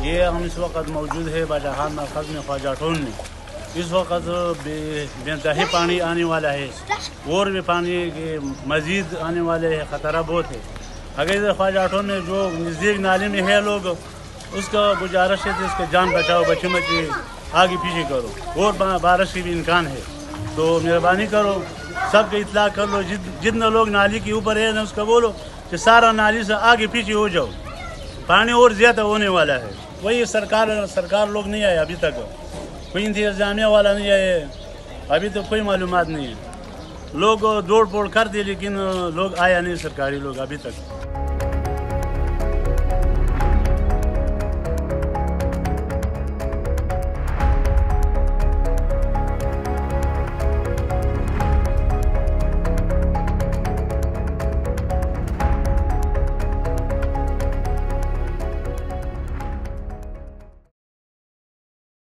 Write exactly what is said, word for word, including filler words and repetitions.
ये हम इस वक्त मौजूद है बाजाहान मरकज़ में ख्वाजा टोन में। इस वक्त बेइंतहा पानी आने वाला है और भी पानी के मज़ीद आने वाले है, ख़तरा बहुत है। अगर इधर ख्वाजा टोन में जो नज़दीक नाले में है लोग, उसका गुजारिश है तो इसका जान बचाओ, बच्चे बच्चे आगे पीछे करो और बारिश की भी इम्कान है तो मेहरबानी करो सबके इतला कर लो। जित जितने लोग नाली के ऊपर है ना उसका बोलो कि सारा नाली से आगे पीछे हो जाओ, पानी और ज़्यादा होने वाला है। वही सरकार सरकार लोग नहीं आए अभी तक, कोई इंतजामिया वाला नहीं आए, अभी तो कोई मालूमात नहीं है। लोग दौड़ पोड़ कर दिए लेकिन लोग आया नहीं सरकारी लोग अभी तक।